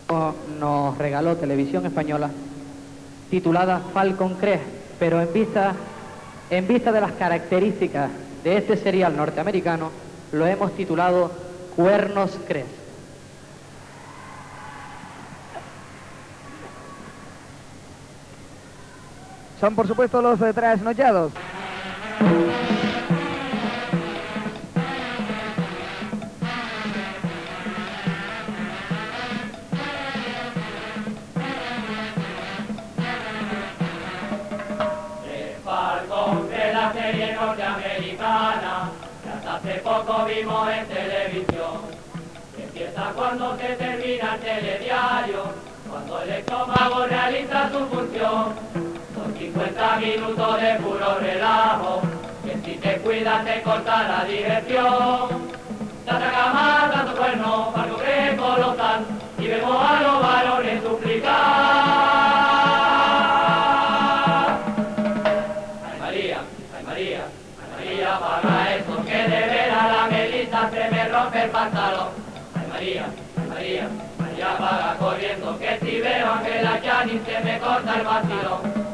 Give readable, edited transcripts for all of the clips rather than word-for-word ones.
nos regaló Televisión Española, titulada Falcon Crest, pero en vista de las características de este serial norteamericano, lo hemos titulado Cuernos Crest. Son, por supuesto, los trasnochados. La serie norteamericana que hasta hace poco vimos en televisión, que empieza cuando se termina el telediario, cuando el estómago realiza su función. Son 50 minutos de puro relajo, que si te cuidas te corta la digestión. Tanta cama, tanto cuerno, Falcon Crest colosal, y vemos a los varones suplicar. Para eso que de veras la Melissa se me rompe el pantalón. Ay María, María paga corriendo, que si veo a Angela Channing se me corta el vacilón.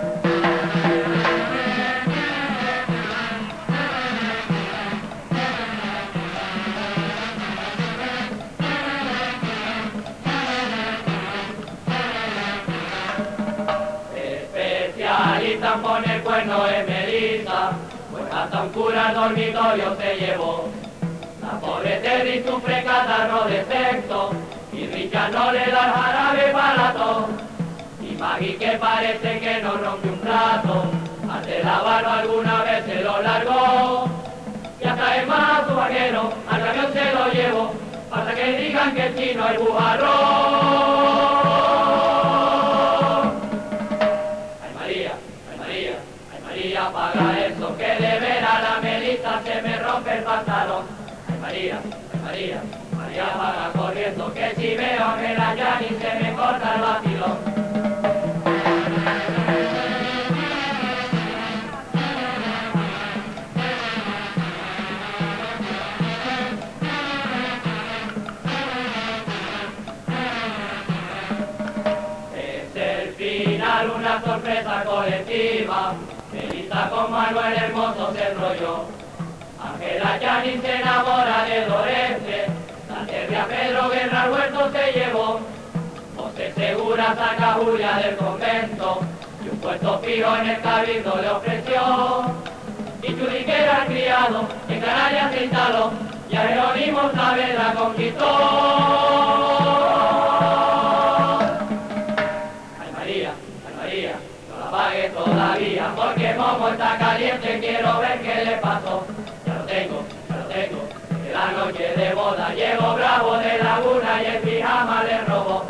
Especialista en poner cuerno en Melissa, hasta un cura al dormitorio se llevó. La pobre Terry sufre catarro de sexo y Richard no le da el jarabe para la tos. Y Maggie, que parece que no rompe un plato, al de lavarlo alguna vez se lo largó. Y hasta el más su vaquero al camión se lo llevó, hasta que digan que el chino es bujarrón. Paga eso, que de veras la Melissa se me rompe el pantalón. Ay María paga corriendo, que si veo a Angela Channing se me corta el vacilón. Es el final, una sorpresa colectiva. Melissa con Manuel Hermoso se enrolló. Angela Channing se enamora de Doreste. La Terry a Pedro Guerra al huerto se llevó. José Segura saca a Julia del convento y un puesto fijo en el cabildo le ofreció. Y Chuli, que era el criado, en Canarias se instaló y a Jerónimo Saavedra conquistó. Todavía, porque Momo está caliente, quiero ver qué le pasó. Ya lo tengo, de la noche de boda llegó Bravo de Laguna y el pijama le robó.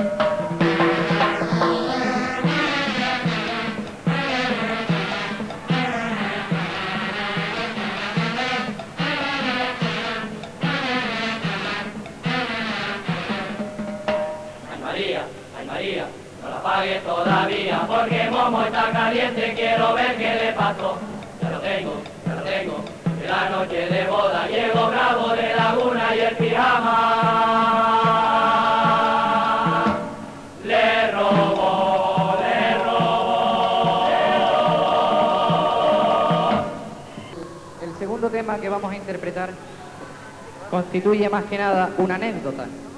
Ay María, no la pague todavía, porque Momo está caliente, quiero ver qué le pasó. Ya lo tengo, de la noche de boda llegó Bravo de Laguna y el pijama le robó. El segundo tema que vamos a interpretar constituye más que nada una anécdota.